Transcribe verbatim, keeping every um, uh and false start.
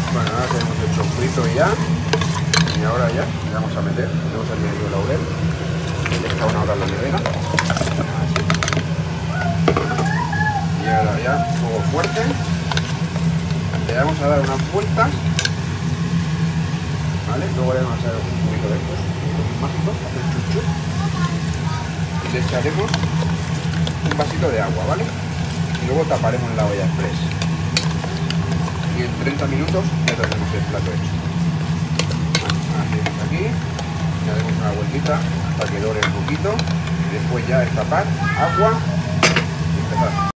Bueno, ahora tenemos el sofrito ya. Y ahora ya le vamos a meter, tenemos el medio laurel, que está una hora en la nevera. Así. Y ahora ya, fuego fuerte. Le vamos a dar unas vueltas. ¿Vale? Luego le vamos a dar un poquito de estos, un mágico, hacer chuchu. Y le echaremos un vasito de agua, ¿vale? Y luego taparemos la olla express. Y en treinta minutos ya tenemos el plato hecho. Hacemos aquí, le damos una vueltita hasta que dore un poquito, y después ya es tapar, agua y empezar.